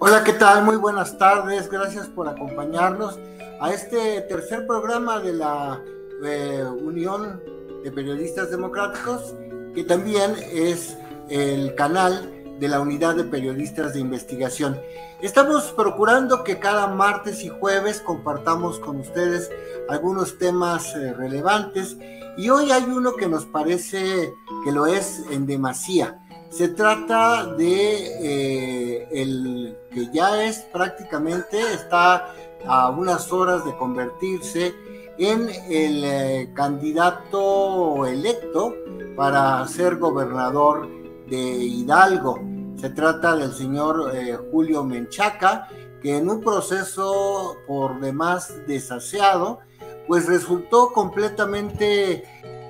Hola, ¿qué tal? Muy buenas tardes. Gracias por acompañarnos a este tercer programa de la Unión de Periodistas Democráticos, que también es el canal de la Unidad de Periodistas de Investigación. Estamos procurando que cada martes y jueves compartamos con ustedes algunos temas relevantes, y hoy hay uno que nos parece que lo es en demasía. Se trata de el que ya es prácticamente, está a unas horas de convertirse en el candidato electo para ser gobernador de Hidalgo. Se trata del señor Julio Menchaca, que en un proceso por demás desaseado, pues resultó completamente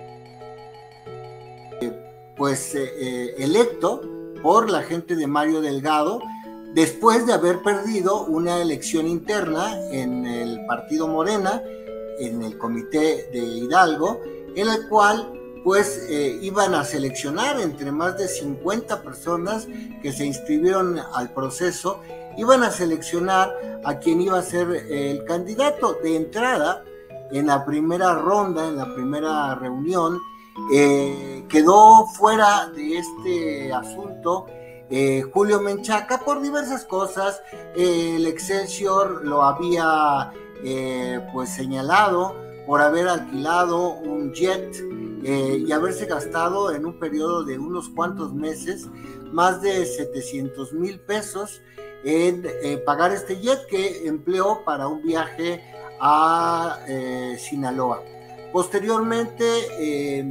electo por la gente de Mario Delgado, después de haber perdido una elección interna en el partido Morena, en el comité de Hidalgo, en el cual pues iban a seleccionar entre más de 50 personas que se inscribieron al proceso, iban a seleccionar a quien iba a ser el candidato de entrada. En la primera ronda, en la primera reunión, quedó fuera de este asunto Julio Menchaca por diversas cosas. El Excelsior lo había pues señalado por haber alquilado un jet y haberse gastado en un periodo de unos cuantos meses más de 700,000 pesos en pagar este jet que empleó para un viaje a Sinaloa. Posteriormente,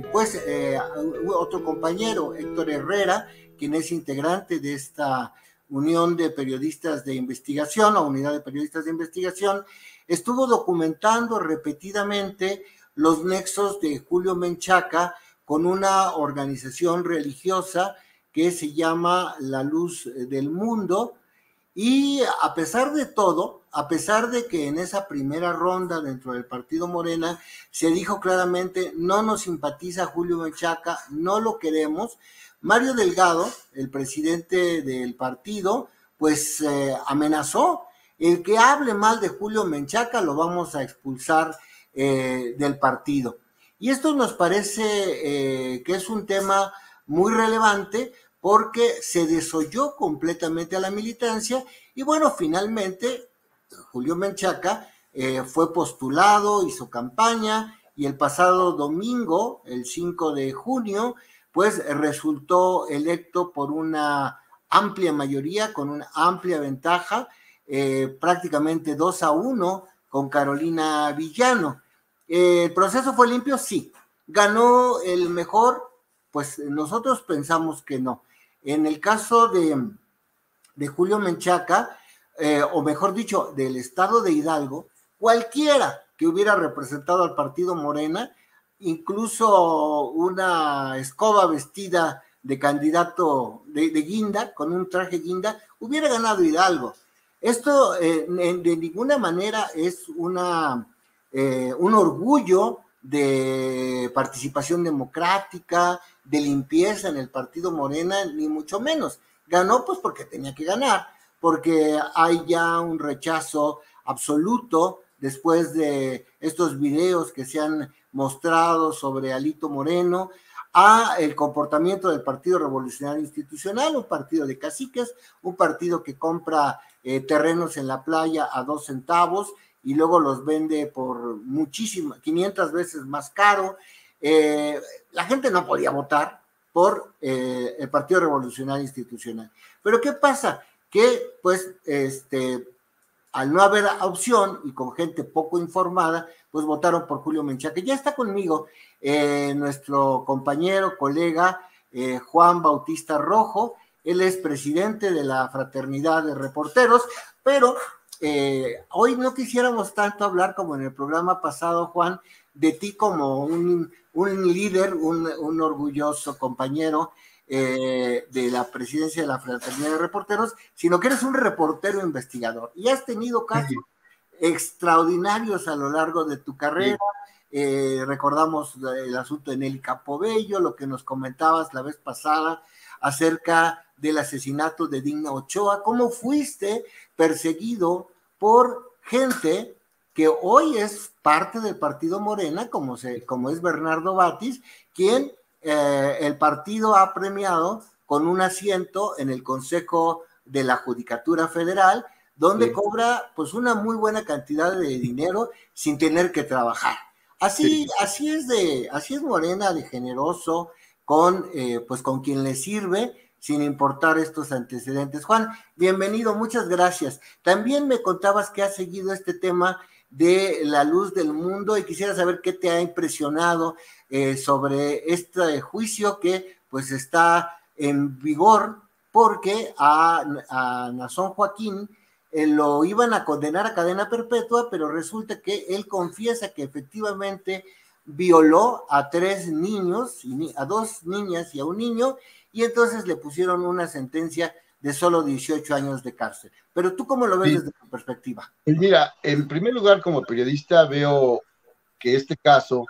otro compañero, Héctor Herrera, quien es integrante de esta Unión de Periodistas de Investigación o Unidad de Periodistas de Investigación, estuvo documentando repetidamente los nexos de Julio Menchaca con una organización religiosa que se llama La Luz del Mundo. Y a pesar de todo, a pesar de que en esa primera ronda dentro del partido Morena se dijo claramente no nos simpatiza Julio Menchaca, no lo queremos, Mario Delgado, el presidente del partido, pues amenazó: el que hable mal de Julio Menchaca lo vamos a expulsar del partido. Y esto nos parece que es un tema muy relevante, porque se desoyó completamente a la militancia. Y bueno, finalmente Julio Menchaca fue postulado, hizo campaña, y el pasado domingo, el 5 de junio, pues resultó electo por una amplia mayoría, con una amplia ventaja, prácticamente 2-1 con Carolina Villano. ¿El proceso fue limpio? Sí. ¿Ganó el mejor? Pues nosotros pensamos que no. En el caso de Julio Menchaca, o mejor dicho, del estado de Hidalgo, cualquiera que hubiera representado al partido Morena, incluso una escoba vestida de candidato de guinda, con un traje guinda, hubiera ganado Hidalgo. Esto de ninguna manera es un orgullo de participación democrática, de limpieza en el partido Morena, ni mucho menos. Ganó pues porque tenía que ganar, porque hay ya un rechazo absoluto después de estos videos que se han mostrado sobre Alito Moreno, a el comportamiento del Partido Revolucionario Institucional, un partido de caciques, un partido que compra terrenos en la playa a 2 centavos y luego los vende por muchísimas, 500 veces más caro. La gente no podía votar por el Partido Revolucionario Institucional. Pero ¿qué pasa? Que pues al no haber opción y con gente poco informada, pues votaron por Julio Menchaca. Ya está conmigo nuestro compañero, colega Juan Bautista Rojo. Él es presidente de la Fraternidad de Reporteros, pero hoy no quisiéramos tanto hablar como en el programa pasado, Juan, de ti como un líder, un orgulloso compañero de la presidencia de la Fraternidad de Reporteros, sino que eres un reportero investigador y has tenido casos extraordinarios a lo largo de tu carrera. Recordamos el asunto de Nelly Capobello, lo que nos comentabas la vez pasada acerca del asesinato de Digna Ochoa, cómo fuiste perseguido por gente que hoy es parte del partido Morena, como es Bernardo Batis, quien el partido ha premiado con un asiento en el Consejo de la Judicatura Federal, donde sí cobra pues una muy buena cantidad de dinero sin tener que trabajar. Así es Morena, de generoso con quien le sirve, sin importar estos antecedentes. Juan, bienvenido, muchas gracias. También me contabas que has seguido este tema de La Luz del Mundo y quisiera saber qué te ha impresionado sobre este juicio que pues está en vigor, porque a Nazón Joaquín lo iban a condenar a cadena perpetua, pero resulta que él confiesa que efectivamente violó a 3 niños, a 2 niñas y a un niño, y entonces le pusieron una sentencia de solo 18 años de cárcel. Pero tú, ¿cómo lo ves desde tu perspectiva? Pues mira, en primer lugar, como periodista, veo que este caso,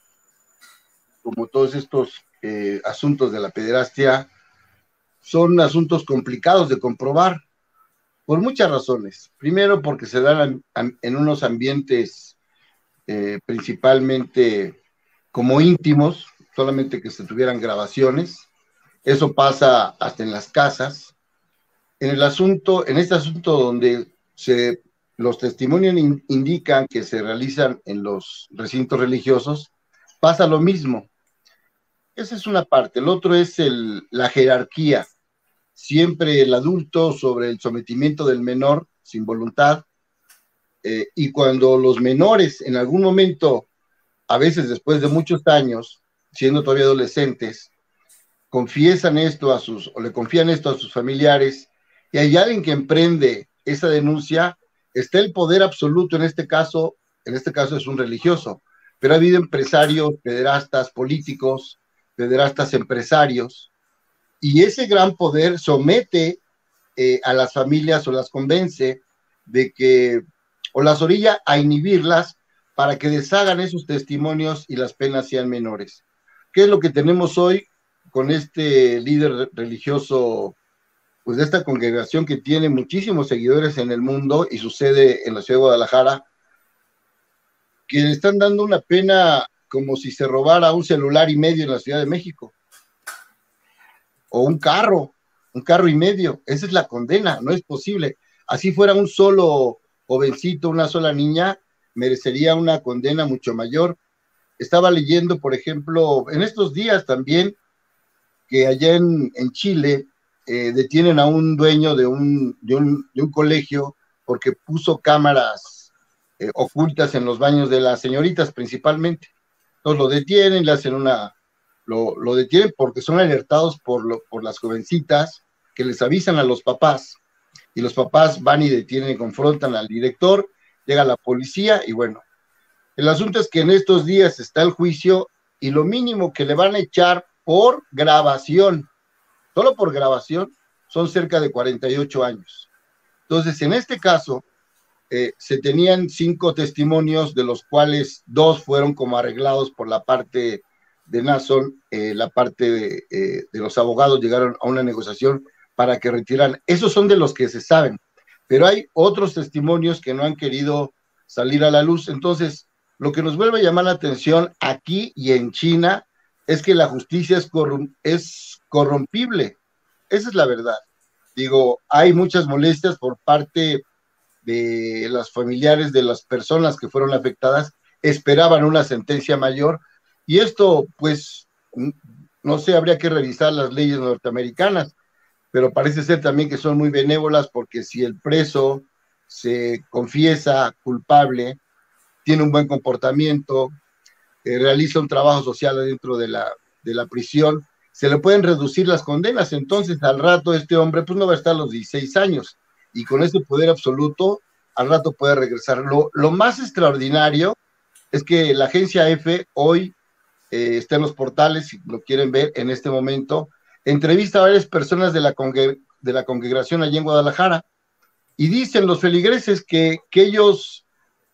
como todos estos asuntos de la pederastia, son asuntos complicados de comprobar, por muchas razones. Primero, porque se dan en unos ambientes principalmente como íntimos, solamente que se tuvieran grabaciones. Eso pasa hasta en las casas. En este asunto donde los testimonios indican que se realizan en los recintos religiosos, pasa lo mismo. Esa es una parte. El otro es la jerarquía. Siempre el adulto sobre el sometimiento del menor sin voluntad, y cuando los menores en algún momento, a veces después de muchos años, siendo todavía adolescentes, confiesan esto o le confían esto a sus familiares, y hay alguien que emprende esa denuncia, está el poder absoluto. En este caso es un religioso, pero ha habido empresarios, pederastas, políticos, pederastas empresarios, y ese gran poder somete a las familias o las convence de que, o las orilla a inhibirlas para que deshagan esos testimonios y las penas sean menores. ¿Qué es lo que tenemos hoy con este líder religioso, pues de esta congregación que tiene muchísimos seguidores en el mundo y su sede en la ciudad de Guadalajara, que le están dando una pena como si se robara un celular y medio en la Ciudad de México? O un carro y medio. Esa es la condena, no es posible. Así fuera un solo jovencito, una sola niña, merecería una condena mucho mayor. Estaba leyendo, por ejemplo, en estos días también, que allá en Chile detienen a un dueño de un colegio porque puso cámaras ocultas en los baños de las señoritas principalmente. Entonces lo detienen, le hacen lo detienen porque son alertados por las jovencitas que les avisan a los papás, y los papás van y detienen y confrontan al director, llega la policía, y bueno, el asunto es que en estos días está el juicio, y lo mínimo que le van a echar por grabación, solo por grabación, son cerca de 48 años. Entonces, en este caso, se tenían 5 testimonios, de los cuales 2 fueron como arreglados por la parte de Nazón, la parte de los abogados llegaron a una negociación para que retiraran. Esos son de los que se saben, pero hay otros testimonios que no han querido salir a la luz. Entonces, lo que nos vuelve a llamar la atención aquí y en China es que la justicia es corrompible. Esa es la verdad. Digo, hay muchas molestias por parte de los familiares de las personas que fueron afectadas, esperaban una sentencia mayor, y esto, pues, no sé, habría que revisar las leyes norteamericanas, pero parece ser también que son muy benévolas, porque si el preso se confiesa culpable, tiene un buen comportamiento, realiza un trabajo social dentro de la prisión, se le pueden reducir las condenas. Entonces al rato este hombre pues no va a estar a los 16 años, y con ese poder absoluto al rato puede regresar. Lo más extraordinario es que la agencia F hoy está en los portales, si lo quieren ver en este momento, entrevista a varias personas de la congregación allí en Guadalajara, y dicen los feligreses que ellos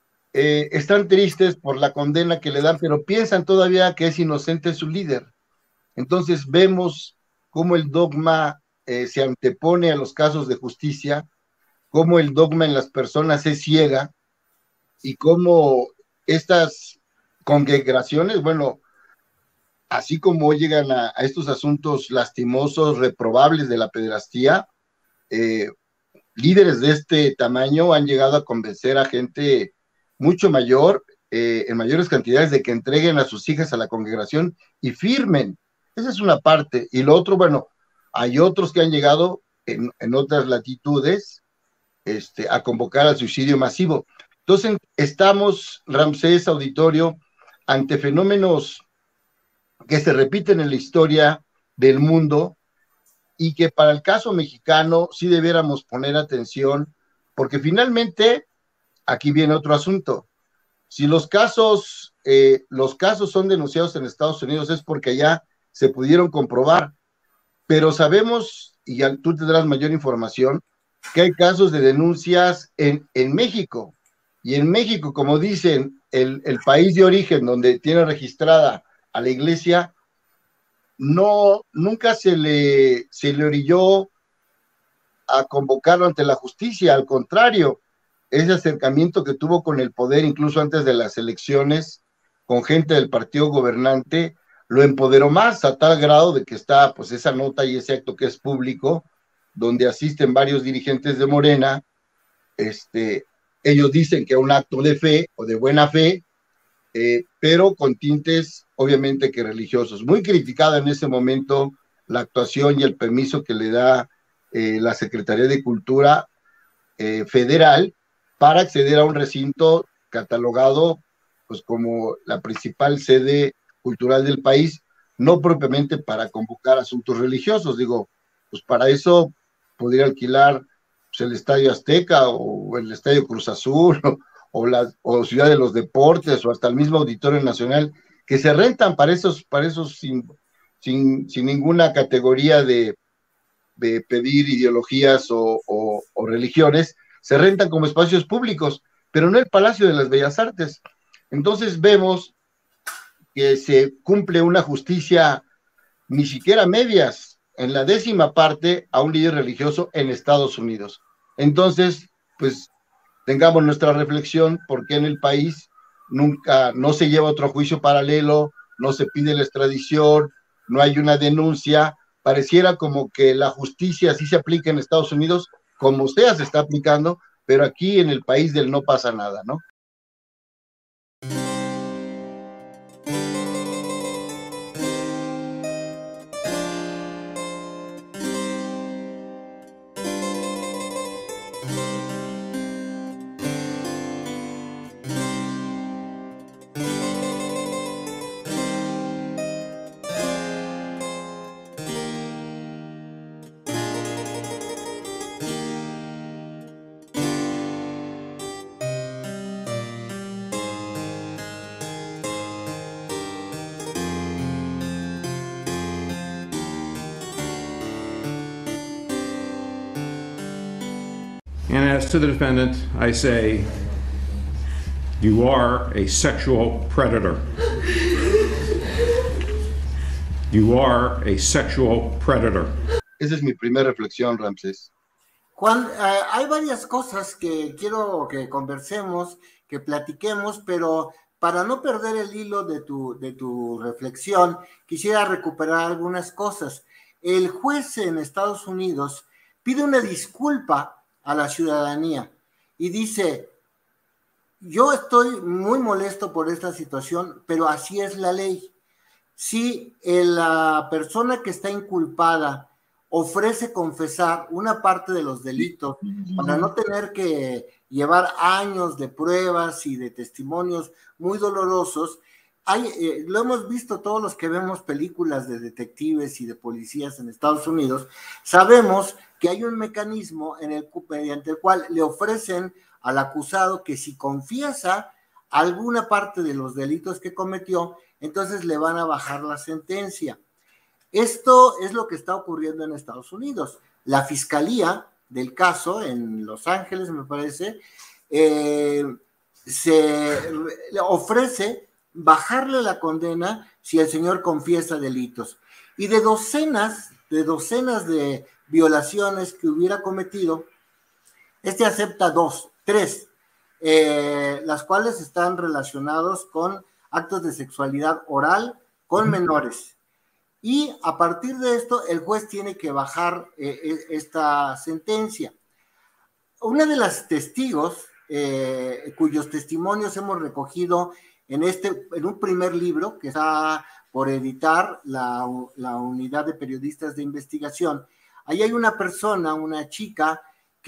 están tristes por la condena que le dan, pero piensan todavía que es inocente su líder. Entonces vemos cómo el dogma se antepone a los casos de justicia, cómo el dogma en las personas es ciega y cómo estas congregaciones, bueno, así como llegan a estos asuntos lastimosos, reprobables de la pederastía, líderes de este tamaño han llegado a convencer a gente mucho mayor, en mayores cantidades, de que entreguen a sus hijas a la congregación y firmen. Esa es una parte. Y lo otro, bueno, hay otros que han llegado en otras latitudes a convocar al suicidio masivo. Entonces, estamos, Ramsés, auditorio, ante fenómenos que se repiten en la historia del mundo y que para el caso mexicano sí debiéramos poner atención, porque finalmente aquí viene otro asunto. Si los casos son denunciados en Estados Unidos es porque allá se pudieron comprobar, pero sabemos, y ya tú tendrás mayor información, que hay casos de denuncias en México. Y en México, como dicen, el país de origen donde tiene registrada a la iglesia, no, nunca se le orilló a convocarlo ante la justicia, al contrario, ese acercamiento que tuvo con el poder, incluso antes de las elecciones, con gente del partido gobernante, lo empoderó más a tal grado de que está pues esa nota y ese acto que es público, donde asisten varios dirigentes de Morena, ellos dicen que es un acto de fe o de buena fe, pero con tintes obviamente que religiosos. Muy criticada en ese momento la actuación y el permiso que le da la Secretaría de Cultura federal para acceder a un recinto catalogado pues como la principal sede cultural del país, no propiamente para convocar asuntos religiosos, digo, pues para eso podría alquilar pues, el Estadio Azteca o el Estadio Cruz Azul o Ciudad de los Deportes o hasta el mismo Auditorio Nacional, que se rentan para esos sin ninguna categoría de pedir ideologías o religiones, se rentan como espacios públicos, pero no el Palacio de las Bellas Artes. Entonces vemos que se cumple una justicia ni siquiera medias, en la 10ª parte a un líder religioso en Estados Unidos. Entonces, pues tengamos nuestra reflexión, porque en el país nunca, no se lleva otro juicio paralelo, no se pide la extradición, no hay una denuncia, pareciera como que la justicia sí se aplica en Estados Unidos, como sea se está aplicando, pero aquí en el país del no pasa nada, ¿no? And as to the defendant, I say, you are a sexual predator. You are a sexual predator. Esa es mi primera reflexión, Ramsés. Juan, hay varias cosas que quiero que conversemos, que platiquemos, pero para no perder el hilo de tu reflexión, quisiera recuperar algunas cosas. El juez en Estados Unidos pide una disculpa a la ciudadanía y dice, yo estoy muy molesto por esta situación, pero así es la ley. Si la persona que está inculpada ofrece confesar una parte de los delitos para no tener que llevar años de pruebas y de testimonios muy dolorosos, lo hemos visto todos los que vemos películas de detectives y de policías en Estados Unidos, sabemos que hay un mecanismo mediante el cual le ofrecen al acusado que si confiesa alguna parte de los delitos que cometió, entonces le van a bajar la sentencia. Esto es lo que está ocurriendo en Estados Unidos. La fiscalía del caso en Los Ángeles, me parece, se ofrece bajarle la condena si el señor confiesa delitos. Y de docenas de docenas de violaciones que hubiera cometido, acepta tres, las cuales están relacionados con actos de sexualidad oral con menores. Y a partir de esto, el juez tiene que bajar esta sentencia. Una de las testigos, cuyos testimonios hemos recogido en un primer libro que está por editar la Unidad de Periodistas de Investigación, ahí hay una persona, una chica,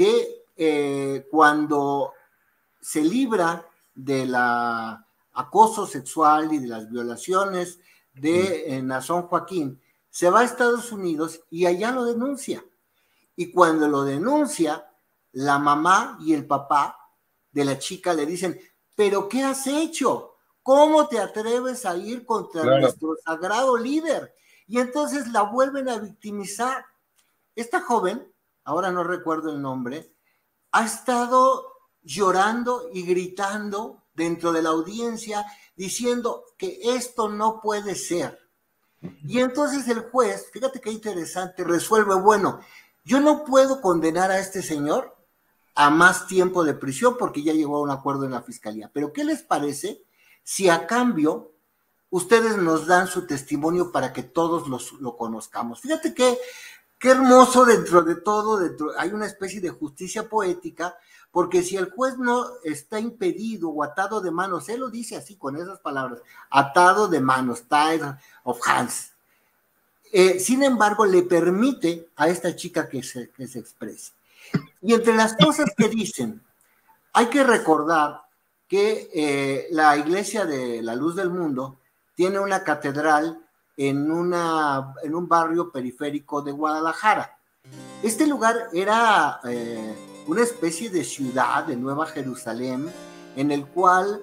que cuando se libra del acoso sexual y de las violaciones de Naasón Joaquín, se va a Estados Unidos y allá lo denuncia. Y cuando lo denuncia, la mamá y el papá de la chica le dicen: ¿pero qué has hecho? ¿Cómo te atreves a ir contra nuestro sagrado líder? Y entonces la vuelven a victimizar. Esta joven, ahora no recuerdo el nombre, ha estado llorando y gritando dentro de la audiencia diciendo que esto no puede ser. Y entonces el juez, fíjate qué interesante, resuelve: bueno, yo no puedo condenar a este señor a más tiempo de prisión porque ya llegó a un acuerdo en la fiscalía, pero ¿qué les parece si a cambio ustedes nos dan su testimonio para que todos lo conozcamos? Fíjate qué hermoso dentro de todo, hay una especie de justicia poética, porque si el juez no está impedido o atado de manos, él lo dice así con esas palabras, atado de manos, tied of hands, sin embargo le permite a esta chica que se exprese. Y entre las cosas que dicen, hay que recordar que la Iglesia de la Luz del Mundo tiene una catedral en un barrio periférico de Guadalajara. Este lugar era una especie de ciudad de Nueva Jerusalén, en el cual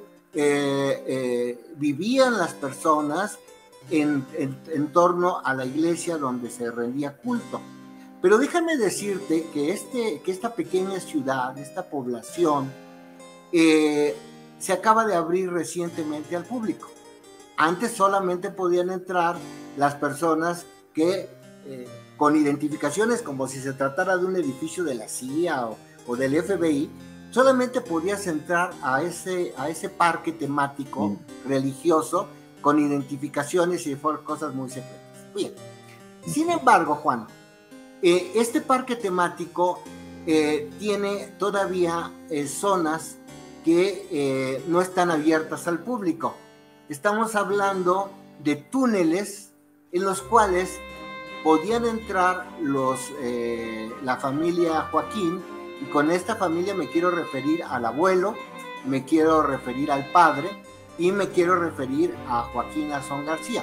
vivían las personas en torno a la iglesia donde se rendía culto. Pero déjame decirte que esta pequeña ciudad, esta población, se acaba de abrir recientemente al público. Antes solamente podían entrar las personas que con identificaciones como si se tratara de un edificio de la CIA o del FBI, solamente podías entrar a ese parque temático religioso con identificaciones y cosas muy secretas. Bien, sin embargo, Juan, este parque temático tiene todavía zonas que no están abiertas al público. Estamos hablando de túneles en los cuales podían entrar la familia Joaquín, y con esta familia me quiero referir al abuelo, me quiero referir al padre y me quiero referir a Joaquín Naasón García.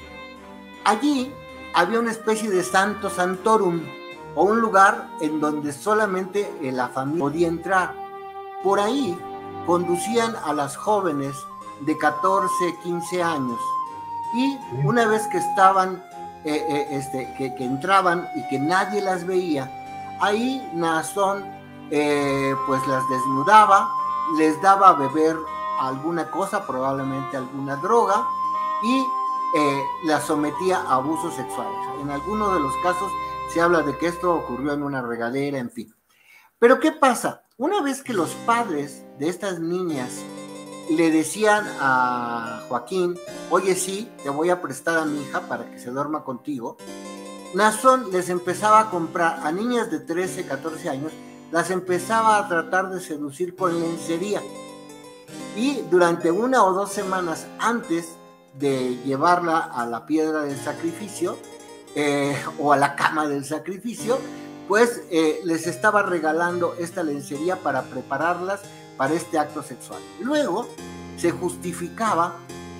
Allí había una especie de santo santorum, o un lugar en donde solamente la familia podía entrar. Por ahí conducían a las jóvenes de 14, 15 años, y una vez que estaban, que entraban y que nadie las veía, ahí Naasón pues las desnudaba, les daba a beber alguna cosa, probablemente alguna droga, y las sometía a abusos sexuales. En algunos de los casos se habla de que esto ocurrió en una regadera, en fin. Pero ¿qué pasa? Una vez que los padres de estas niñas le decían a Joaquín: oye, sí, te voy a prestar a mi hija para que se duerma contigo, Naasón les empezaba a comprar a niñas de 13, 14 años, las empezaba a tratar de seducir con lencería. Y durante 1 o 2 semanas antes de llevarla a la piedra del sacrificio, o a la cama del sacrificio, pues les estaba regalando esta lencería para prepararlas para este acto sexual. Luego se justificaba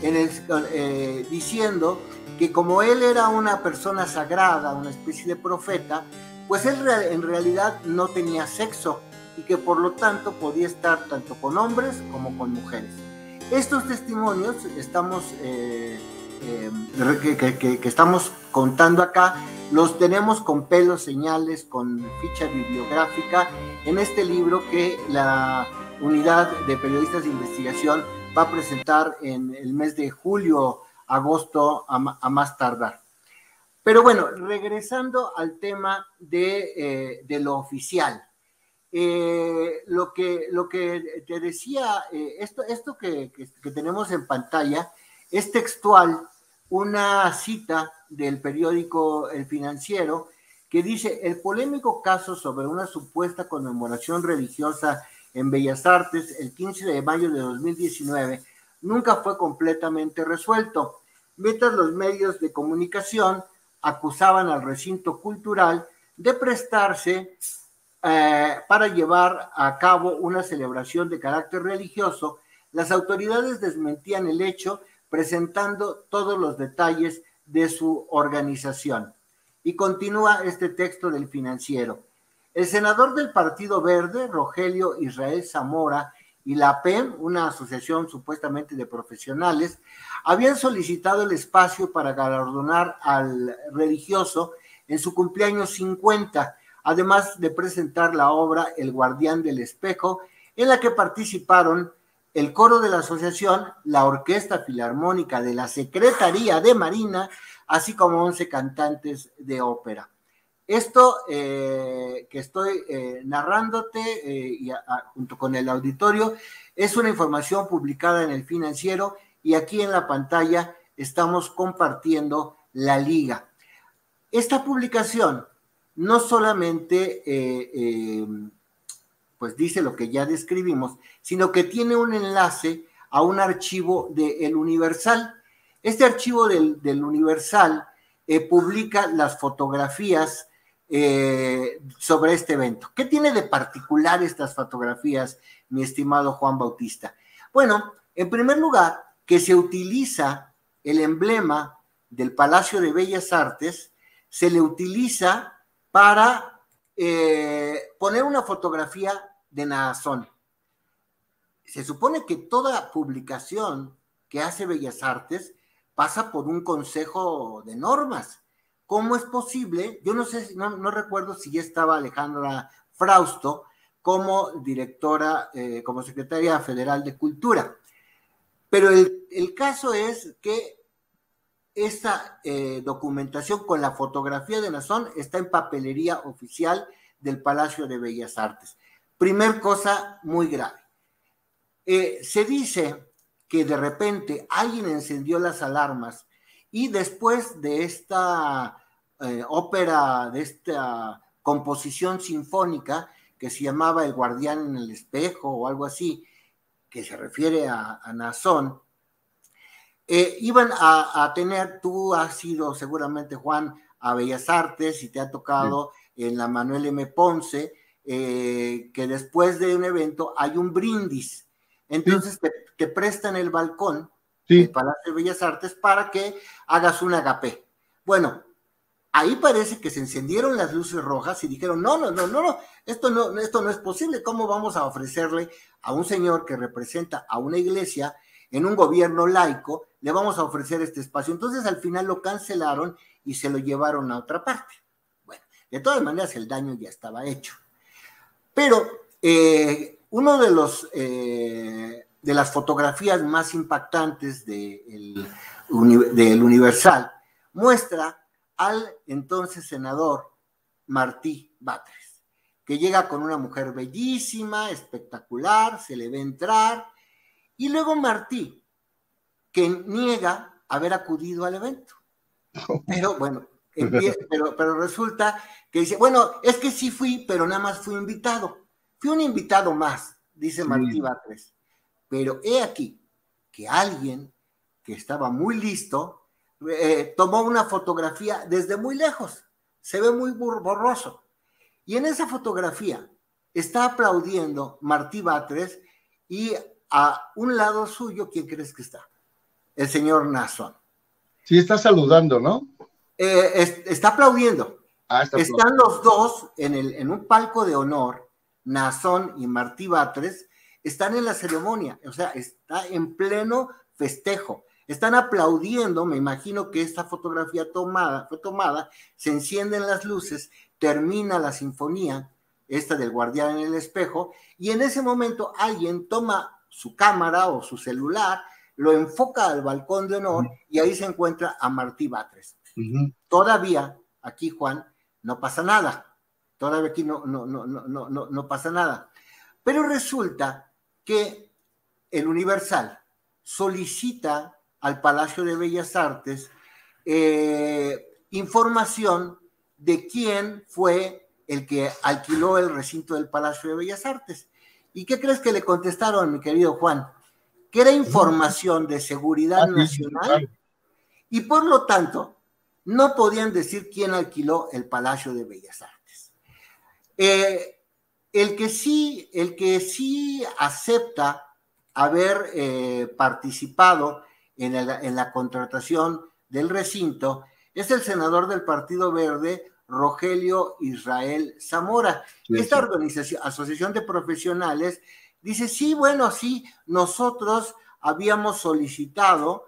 diciendo que como él era una persona sagrada, una especie de profeta, pues él en realidad no tenía sexo y que por lo tanto podía estar tanto con hombres como con mujeres. Estos testimonios que estamos contando acá, los tenemos con pelos, señales, con ficha bibliográfica en este libro que la Unidad de Periodistas de Investigación va a presentar en el mes de julio, agosto a más tardar. Pero bueno, regresando al tema de lo oficial. Lo que te decía, esto que tenemos en pantalla es textual, una cita del periódico El Financiero que dice: el polémico caso sobre una supuesta conmemoración religiosa en Bellas Artes el 15 de mayo de 2019 nunca fue completamente resuelto, mientras los medios de comunicación acusaban al recinto cultural de prestarse para llevar a cabo una celebración de carácter religioso. Las autoridades desmentían el hecho presentando todos los detalles de su organización. Y continúa este texto del Financiero. El senador del Partido Verde, Rogelio Israel Zamora, y la APEM, una asociación supuestamente de profesionales, habían solicitado el espacio para galardonar al religioso en su cumpleaños 50, además de presentar la obra El Guardián del Espejo, en la que participaron el coro de la asociación, la Orquesta Filarmónica de la Secretaría de Marina, así como 11 cantantes de ópera. Esto que estoy narrándote junto con el auditorio es una información publicada en El Financiero, y aquí en la pantalla estamos compartiendo la liga. Esta publicación no solamente pues dice lo que ya describimos, sino que tiene un enlace a un archivo de El Universal. Este archivo del Universal publica las fotografías sobre este evento. ¿Qué tiene de particular estas fotografías, mi estimado Juan Bautista? Bueno, en primer lugar, que se utiliza el emblema del Palacio de Bellas Artes, se le utiliza para poner una fotografía de Naasón. Se supone que toda publicación que hace Bellas Artes pasa por un consejo de normas. ¿Cómo es posible? Yo no sé, no recuerdo si ya estaba Alejandra Frausto como directora, como secretaria federal de Cultura. Pero el caso es que esta documentación con la fotografía de Naasón está en papelería oficial del Palacio de Bellas Artes. Primer cosa muy grave. Se dice que de repente alguien encendió las alarmas y después de esta ópera, de esta composición sinfónica que se llamaba El Guardián en el Espejo o algo así, que se refiere a Naasón, iban a tener, tú has ido seguramente, Juan, a Bellas Artes y te ha tocado en la Manuel M. Ponce, que después de un evento hay un brindis. Entonces te prestan el balcón del Palacio de Bellas Artes para que hagas un agapé. Bueno, ahí parece que se encendieron las luces rojas y dijeron, no, esto no es posible. ¿Cómo vamos a ofrecerle a un señor que representa a una iglesia en un gobierno laico, le vamos a ofrecer este espacio? Entonces al final lo cancelaron y se lo llevaron a otra parte. Bueno, de todas maneras el daño ya estaba hecho. Pero uno de las fotografías más impactantes del Universal muestra al entonces senador Martí Batres, que llega con una mujer bellísima, espectacular, se le ve entrar, y luego Martí, que niega haber acudido al evento. Pero bueno, pero resulta que dice, bueno, es que sí fui, pero nada más fui invitado. Fui un invitado más, dice Martí Batres. Pero he aquí que alguien que estaba muy listo tomó una fotografía desde muy lejos. Se ve muy borroso. Y en esa fotografía está aplaudiendo Martí Batres y a un lado suyo, ¿quién crees que está? El señor Naasón. Sí, está saludando, ¿no? Está aplaudiendo. Están los dos en un palco de honor, Naasón y Martí Batres, están en la ceremonia, o sea, está en pleno festejo. Están aplaudiendo, me imagino que esta fotografía fue tomada, se encienden las luces, termina la sinfonía, esta del Guardián en el Espejo, y en ese momento alguien toma su cámara o su celular, lo enfoca al balcón de honor y ahí se encuentra a Martí Batres. Todavía aquí, Juan, no pasa nada. Todavía aquí no pasa nada. Pero resulta que el Universal solicita al Palacio de Bellas Artes información de quién fue el que alquiló el recinto del Palacio de Bellas Artes. ¿Y qué crees que le contestaron, mi querido Juan? Que era información de seguridad nacional y por lo tanto no podían decir quién alquiló el Palacio de Bellas Artes. El que sí acepta haber participado en la contratación del recinto es el senador del Partido Verde, Rogelio Israel Zamora. Sí, esta organización, asociación de profesionales, dice, sí, bueno, sí, nosotros habíamos solicitado,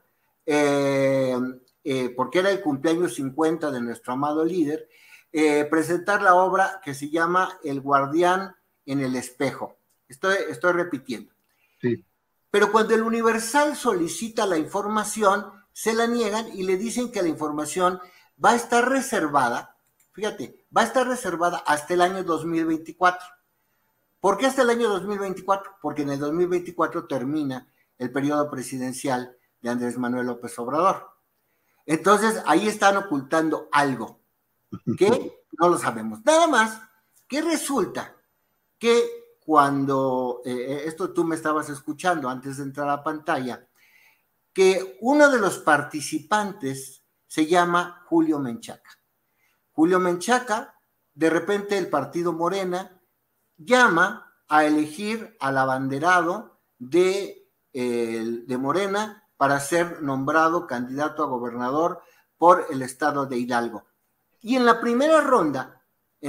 porque era el cumpleaños 50 de nuestro amado líder, presentar la obra que se llama El Guardián en el Espejo. Estoy repitiendo. Sí. Pero cuando el Universal solicita la información, se la niegan y le dicen que la información va a estar reservada, fíjate, va a estar reservada hasta el año 2024. ¿Por qué hasta el año 2024? Porque en el 2024 termina el periodo presidencial de Andrés Manuel López Obrador. Entonces, ahí están ocultando algo que no lo sabemos. Nada más que resulta que cuando, esto tú me estabas escuchando antes de entrar a pantalla, que uno de los participantes se llama Julio Menchaca. Julio Menchaca, de repente el partido Morena llama a elegir al abanderado de Morena para ser nombrado candidato a gobernador por el estado de Hidalgo. Y en la primera ronda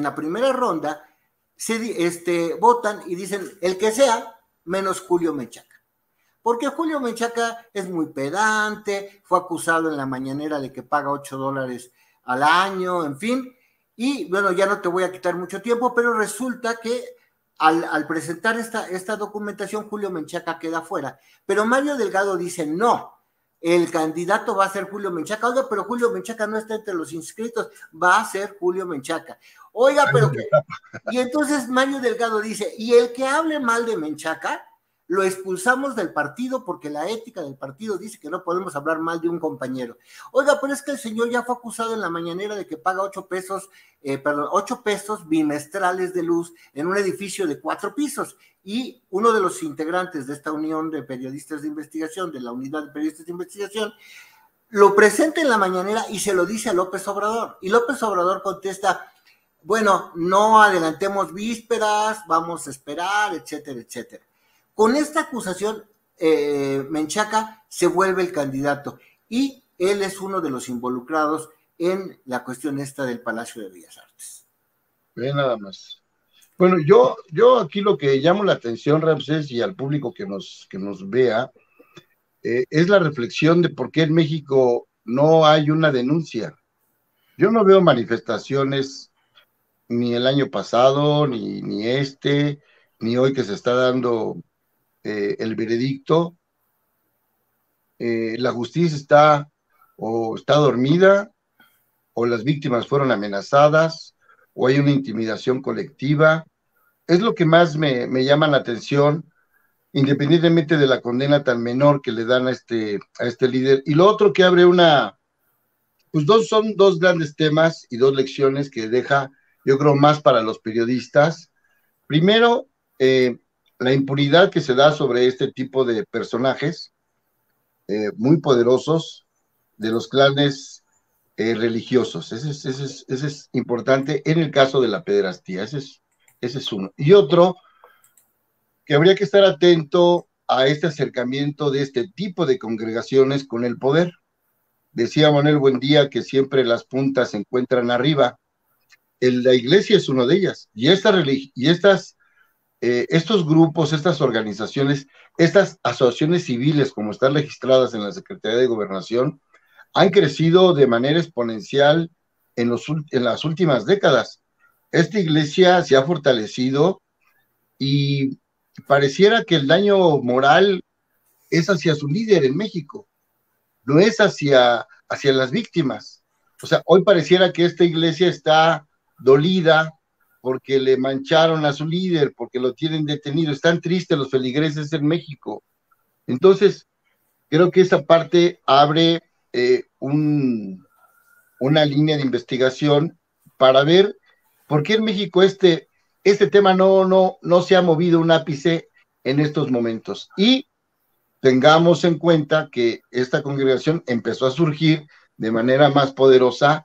se votan y dicen el que sea menos Julio Menchaca. Porque Julio Menchaca es muy pedante, fue acusado en la mañanera de que paga $8 al año, en fin. Y bueno, ya no te voy a quitar mucho tiempo, pero resulta que al presentar esta documentación, Julio Menchaca queda fuera. Pero Mario Delgado dice, no, el candidato va a ser Julio Menchaca. Oiga, pero Julio Menchaca no está entre los inscritos, va a ser Julio Menchaca. Oiga, pero ¿qué? Y entonces Mario Delgado dice, y el que hable mal de Menchaca, lo expulsamos del partido porque la ética del partido dice que no podemos hablar mal de un compañero. Oiga, pero es que el señor ya fue acusado en la mañanera de que paga 8 pesos bimestrales de luz en un edificio de 4 pisos. Y uno de los integrantes de esta unión de periodistas de investigación, de la unidad de periodistas de investigación, lo presenta en la mañanera y se lo dice a López Obrador. Y López Obrador contesta, bueno, no adelantemos vísperas, vamos a esperar, etcétera, etcétera. Con esta acusación, Menchaca se vuelve el candidato y él es uno de los involucrados en la cuestión esta del Palacio de Bellas Artes. Ve nada más. Bueno, yo aquí lo que llamo la atención, Ramsés, y al público que nos vea, es la reflexión de por qué en México no hay una denuncia. Yo no veo manifestaciones ni el año pasado, ni ni hoy que se está dando el veredicto. La justicia está dormida, o las víctimas fueron amenazadas, o hay una intimidación colectiva. Es lo que más me llama la atención, independientemente de la condena tan menor que le dan a este líder. Y lo otro que abre son dos grandes temas y dos lecciones que deja, yo creo, más para los periodistas. Primero, la impunidad que se da sobre este tipo de personajes muy poderosos de los clanes religiosos. Ese es importante en el caso de la pederastía. Ese es uno. Y otro, que habría que estar atento a este acercamiento de este tipo de congregaciones con el poder. Decía Manuel Buendía que siempre las puntas se encuentran arriba. La iglesia es uno de ellas. Y estos grupos, estas organizaciones, estas asociaciones civiles, como están registradas en la Secretaría de Gobernación, han crecido de manera exponencial en las últimas décadas. Esta iglesia se ha fortalecido y pareciera que el daño moral es hacia su líder en México, no es hacia las víctimas. O sea, hoy pareciera que esta iglesia está dolida porque le mancharon a su líder, porque lo tienen detenido. Están tristes los feligreses en México. Entonces, creo que esa parte abre una línea de investigación para ver por qué en México este tema no se ha movido un ápice en estos momentos. Y tengamos en cuenta que esta congregación empezó a surgir de manera más poderosa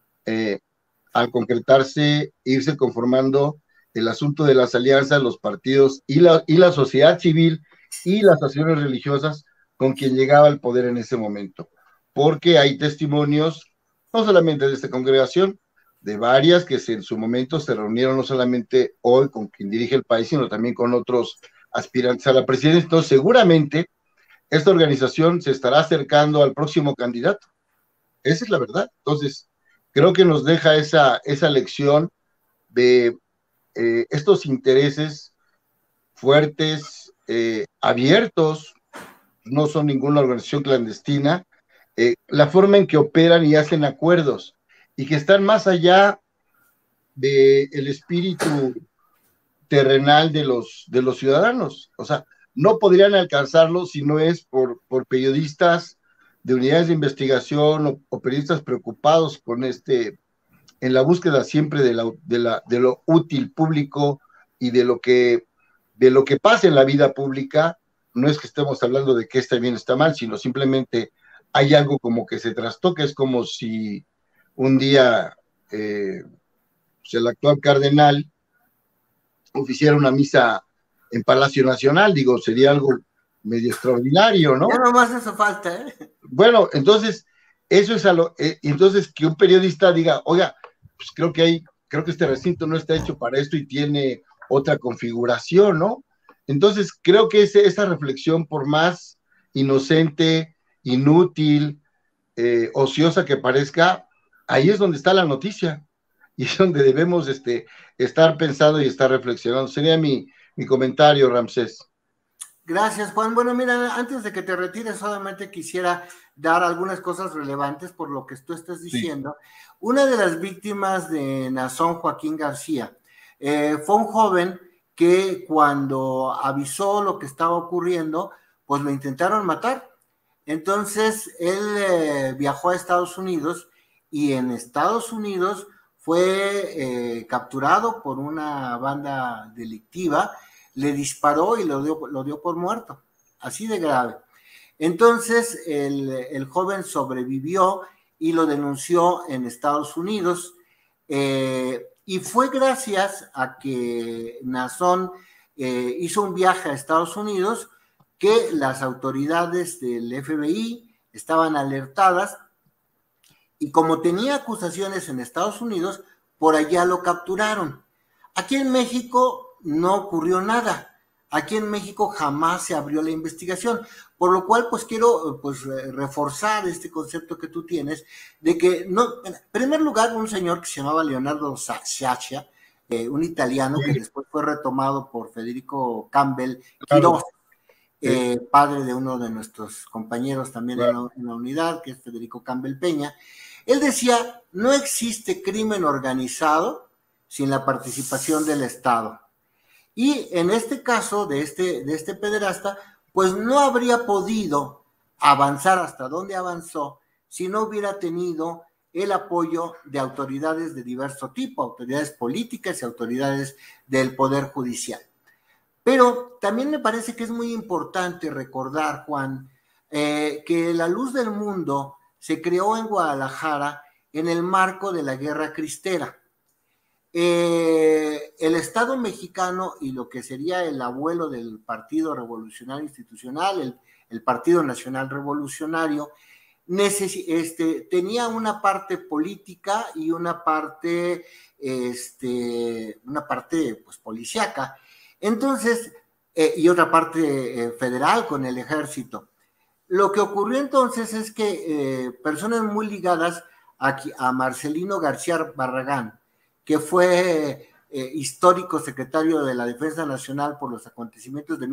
al concretarse, irse conformando el asunto de las alianzas, los partidos y la sociedad civil y las asociaciones religiosas con quien llegaba al poder en ese momento. Porque hay testimonios, no solamente de esta congregación, de varias que en su momento se reunieron no solamente hoy con quien dirige el país, sino también con otros aspirantes a la presidencia. Entonces, seguramente esta organización se estará acercando al próximo candidato. Esa es la verdad. Entonces, creo que nos deja esa lección de estos intereses fuertes, abiertos, no son ninguna organización clandestina, la forma en que operan y hacen acuerdos, y que están más allá del espíritu terrenal de los ciudadanos. O sea, no podrían alcanzarlo si no es por periodistas de unidades de investigación o periodistas preocupados con en la búsqueda siempre de lo útil público y de lo que pasa en la vida pública. No es que estemos hablando de que está bien o está mal, sino simplemente hay algo como que se trastoca. Es como si un día el actual cardenal oficiara una misa en Palacio Nacional, digo, sería algo medio extraordinario, ¿no? Ya nomás eso falta, ¿eh? Bueno, entonces, eso es entonces que un periodista diga, oiga, pues creo que este recinto no está hecho para esto y tiene otra configuración, ¿no? Entonces, creo que esa reflexión, por más inocente, inútil, ociosa que parezca, ahí es donde está la noticia, y es donde debemos estar pensando y estar reflexionando. Sería mi comentario, Ramsés. Gracias, Juan. Bueno, mira, antes de que te retires, solamente quisiera dar algunas cosas relevantes por lo que tú estás diciendo. Sí. Una de las víctimas de Nazón Joaquín García fue un joven que cuando avisó lo que estaba ocurriendo, pues lo intentaron matar. Entonces, él viajó a Estados Unidos y en Estados Unidos fue capturado por una banda delictiva, le disparó y lo dio por muerto, así de grave. Entonces, el joven sobrevivió y lo denunció en Estados Unidos, y fue gracias a que Nazón hizo un viaje a Estados Unidos que las autoridades del FBI estaban alertadas, y como tenía acusaciones en Estados Unidos, por allá lo capturaron. Aquí en México no ocurrió nada. Aquí en México jamás se abrió la investigación, por lo cual pues quiero reforzar este concepto que tú tienes de que no, en primer lugar, un señor que se llamaba Leonardo Sciascia, un italiano que después fue retomado por Federico Campbell Quirós, padre de uno de nuestros compañeros también en la unidad, que es Federico Campbell Peña. Él decía, no existe crimen organizado sin la participación del Estado. Y en este caso de este pederasta, pues no habría podido avanzar hasta donde avanzó si no hubiera tenido el apoyo de autoridades de diverso tipo, autoridades políticas y autoridades del Poder Judicial. Pero también me parece que es muy importante recordar, Juan, que La Luz del Mundo se creó en Guadalajara en el marco de la Guerra Cristera. El Estado mexicano y lo que sería el abuelo del Partido Revolucionario Institucional, el Partido Nacional Revolucionario, tenía una parte política y una parte pues policíaca. Entonces, y otra parte federal con el ejército. Lo que ocurrió entonces es que personas muy ligadas a Marcelino García Barragán, que fue histórico secretario de la Defensa Nacional por los acontecimientos de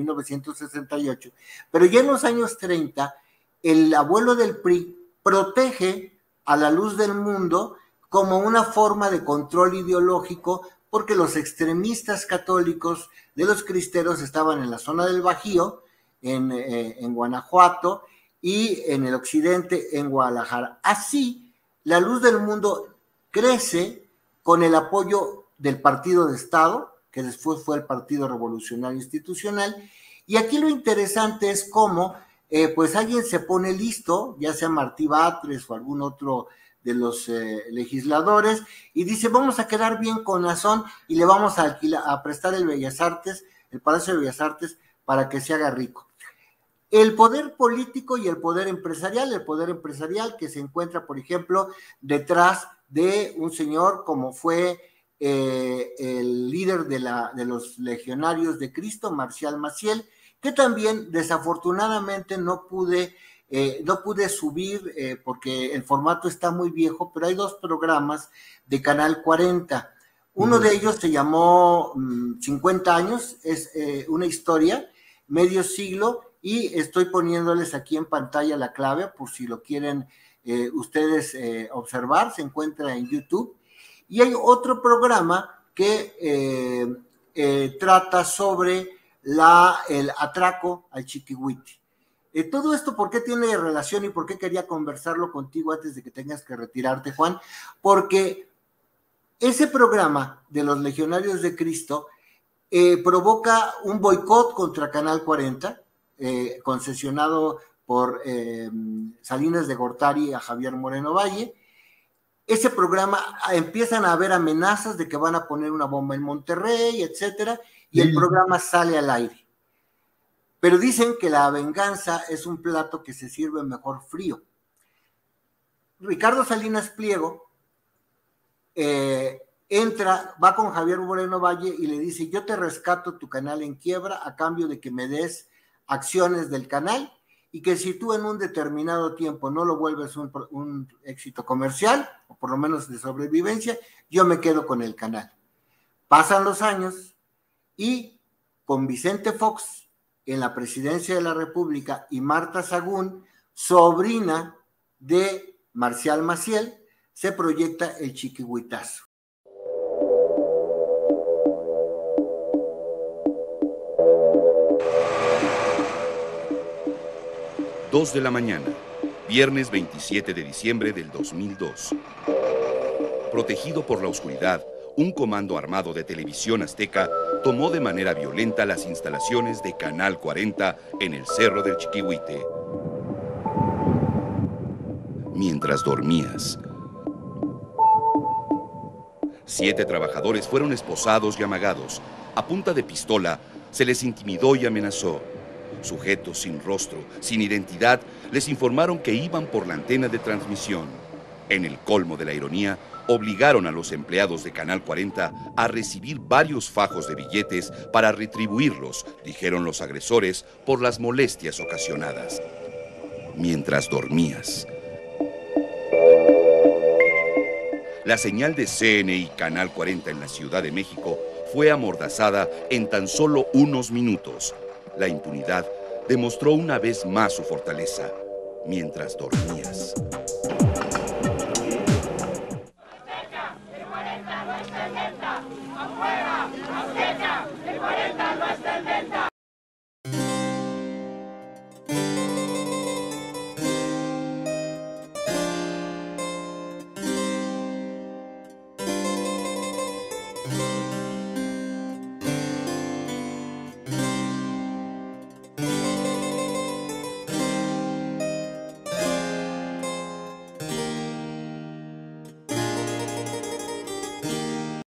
1968, pero ya en los años 30, el abuelo del PRI protege a la luz del mundo como una forma de control ideológico, porque los extremistas católicos de los cristeros estaban en la zona del Bajío, en Guanajuato, y en el occidente, en Guadalajara. Así, la luz del mundo crece con el apoyo del Partido de Estado, que después fue el Partido Revolucionario Institucional, y aquí lo interesante es cómo pues alguien se pone listo, ya sea Martí Batres o algún otro de los legisladores, y dice, vamos a quedar bien con Nazón y le vamos a prestar el Bellas Artes, el Palacio de Bellas Artes, para que se haga rico. El poder político y el poder empresarial que se encuentra, por ejemplo, detrás de un señor como fue el líder de los Legionarios de Cristo, Marcial Maciel, que también desafortunadamente no pude subir porque el formato está muy viejo, pero hay 2 programas de Canal 40. Uno de ellos se llamó 50 años, es una historia, medio siglo, y estoy poniéndoles aquí en pantalla la clave por si lo quieren ustedes observar, se encuentra en YouTube. Y hay otro programa que trata sobre el atraco al Chiquihuite. Todo esto, ¿por qué tiene relación y por qué quería conversarlo contigo antes de que tengas que retirarte, Juan? Porque ese programa de los Legionarios de Cristo provoca un boicot contra Canal 40, concesionado por Salinas de Gortari a Javier Moreno Valle. Ese programa, empiezan a haber amenazas de que van a poner una bomba en Monterrey, etcétera, y el programa sale al aire. Pero dicen que la venganza es un plato que se sirve mejor frío. Ricardo Salinas Pliego va con Javier Moreno Valle y le dice, yo te rescato tu canal en quiebra a cambio de que me des acciones del canal, y que si tú en un determinado tiempo no lo vuelves un éxito comercial, o por lo menos de sobrevivencia, yo me quedo con el canal. Pasan los años y con Vicente Fox en la presidencia de la República y Marta Sagún, sobrina de Marcial Maciel, se proyecta el Chiquihuitazo. Dos de la mañana, viernes 27 de diciembre del 2002. Protegido por la oscuridad, un comando armado de Televisión Azteca tomó de manera violenta las instalaciones de Canal 40 en el Cerro del Chiquihuite. Mientras dormías, 7 trabajadores fueron esposados y amagados. A punta de pistola, se les intimidó y amenazó. Sujetos sin rostro, sin identidad, les informaron que iban por la antena de transmisión. En el colmo de la ironía, obligaron a los empleados de Canal 40 a recibir varios fajos de billetes para retribuirlos, dijeron los agresores, por las molestias ocasionadas. Mientras dormías. La señal de CNI Canal 40 en la Ciudad de México fue amordazada en tan solo unos minutos. La impunidad demostró una vez más su fortaleza mientras dormías.